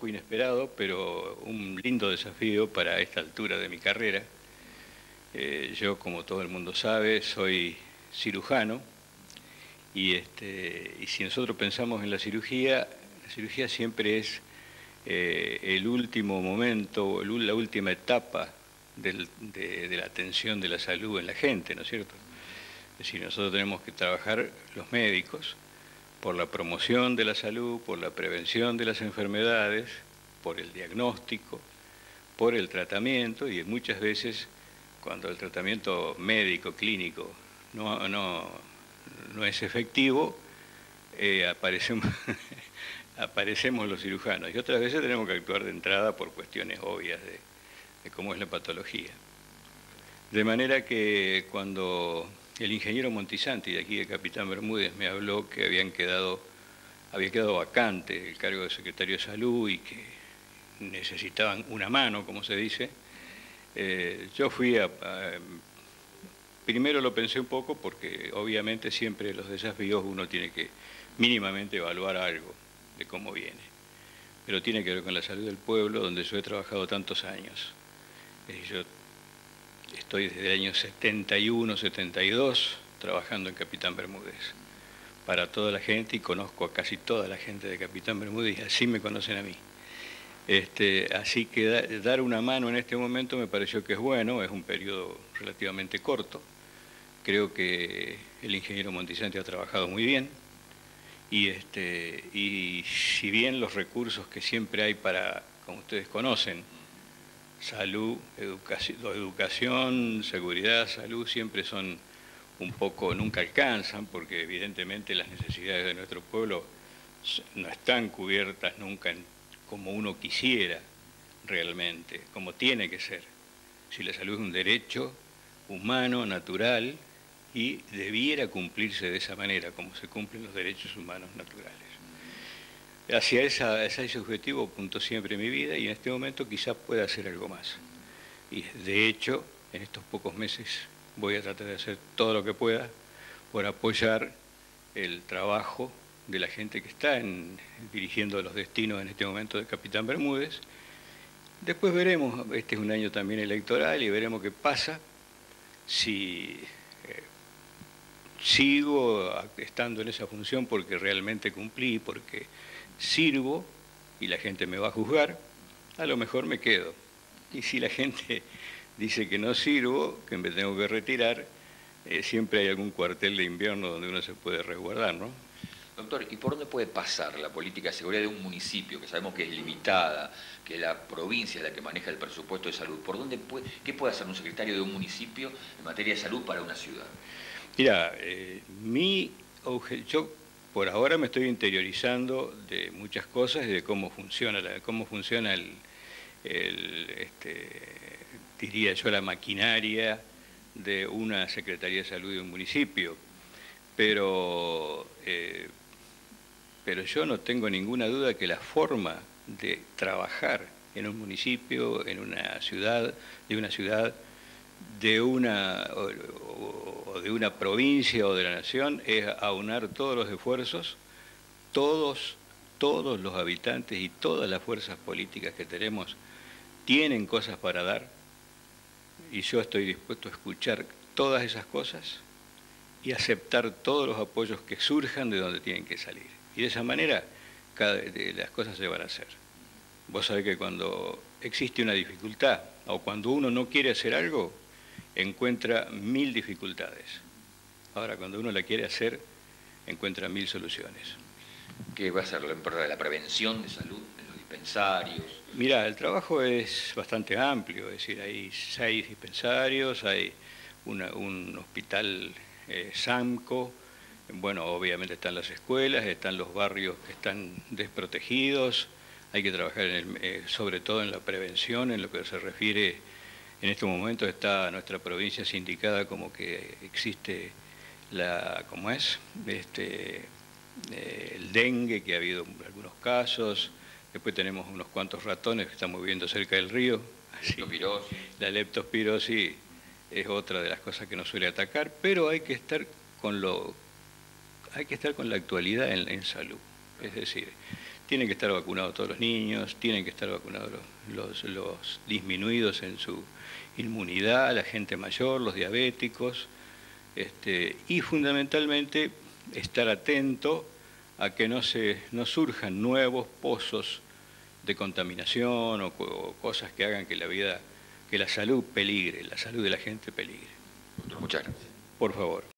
poco inesperado, pero un lindo desafío para esta altura de mi carrera. Yo, como todo el mundo sabe, soy cirujano y si nosotros pensamos en la cirugía siempre es el último momento, la última etapa de la atención de la salud en la gente, ¿no es cierto? Es decir, nosotros tenemos que trabajar, los médicos, por la promoción de la salud, por la prevención de las enfermedades, por el diagnóstico, por el tratamiento, y muchas veces cuando el tratamiento médico, clínico, no es efectivo, aparecemos, aparecemos los cirujanos, y otras veces tenemos que actuar de entrada por cuestiones obvias de cómo es la patología. De manera que cuando el ingeniero Montisanti, de aquí de Capitán Bermúdez, me habló que había quedado vacante el cargo de secretario de Salud y que necesitaban una mano, como se dice, yo fui primero lo pensé un poco porque obviamente siempre los desafíos uno tiene que mínimamente evaluar algo de cómo viene, pero tiene que ver con la salud del pueblo, donde yo he trabajado tantos años. Yo estoy desde el año 71, 72 trabajando en Capitán Bermúdez para toda la gente, y conozco a casi toda la gente de Capitán Bermúdez, y así me conocen a mí. Así que dar una mano en este momento me pareció que es bueno, es un periodo relativamente corto. Creo que el ingeniero Montisanti ha trabajado muy bien, y si bien los recursos que siempre hay para, como ustedes conocen, salud, educación, seguridad, salud, siempre son un poco, nunca alcanzan, porque evidentemente las necesidades de nuestro pueblo no están cubiertas nunca como uno quisiera realmente, como tiene que ser. Si la salud es un derecho humano, natural, y debiera cumplirse de esa manera, como se cumplen los derechos humanos naturales. Hacia ese objetivo apunto siempre mi vida, y en este momento quizás pueda hacer algo más. Y de hecho, en estos pocos meses voy a tratar de hacer todo lo que pueda por apoyar el trabajo de la gente que está dirigiendo los destinos en este momento de Capitán Bermúdez. Después veremos, este es un año también electoral, y veremos qué pasa, si sigo estando en esa función porque realmente cumplí, porque sirvo y la gente me va a juzgar, a lo mejor me quedo. Y si la gente dice que no sirvo, que me tengo que retirar, siempre hay algún cuartel de invierno donde uno se puede resguardar, ¿no? Doctor, ¿y por dónde puede pasar la política de seguridad de un municipio, que sabemos que es limitada, que la provincia es la que maneja el presupuesto de salud? ¿Qué puede hacer un secretario de un municipio en materia de salud para una ciudad? Mira, yo por ahora me estoy interiorizando de muchas cosas y de cómo funciona, diría yo, la maquinaria de una Secretaría de Salud de un municipio, pero yo no tengo ninguna duda que la forma de trabajar en un municipio, en una ciudad, de una provincia o de la nación, es aunar todos los esfuerzos, todos los habitantes y todas las fuerzas políticas que tenemos tienen cosas para dar, y yo estoy dispuesto a escuchar todas esas cosas y aceptar todos los apoyos que surjan de donde tienen que salir. Y de esa manera las cosas se van a hacer. Vos sabés que cuando existe una dificultad o cuando uno no quiere hacer algo, encuentra 1000 dificultades. Ahora, cuando uno la quiere hacer, encuentra 1000 soluciones. ¿Qué va a ser la prevención de salud en los dispensarios? Mirá, el trabajo es bastante amplio, es decir, hay 6 dispensarios, hay un hospital SAMCO, bueno, obviamente están las escuelas, están los barrios que están desprotegidos, hay que trabajar sobre todo en la prevención, en lo que se refiere, en este momento está nuestra provincia sindicada como que existe el dengue, que ha habido algunos casos, después tenemos unos cuantos ratones que estamos viviendo cerca del río. Leptospirosis. La leptospirosis es otra de las cosas que nos suele atacar, pero hay que estar con la actualidad en salud. Es decir, tienen que estar vacunados todos los niños, tienen que estar vacunados los disminuidos en su inmunidad, la gente mayor, los diabéticos, y fundamentalmente estar atento a que no surjan nuevos pozos de contaminación o cosas que hagan que la salud peligre, la salud de la gente peligre. Doctor, muchas gracias. Por favor.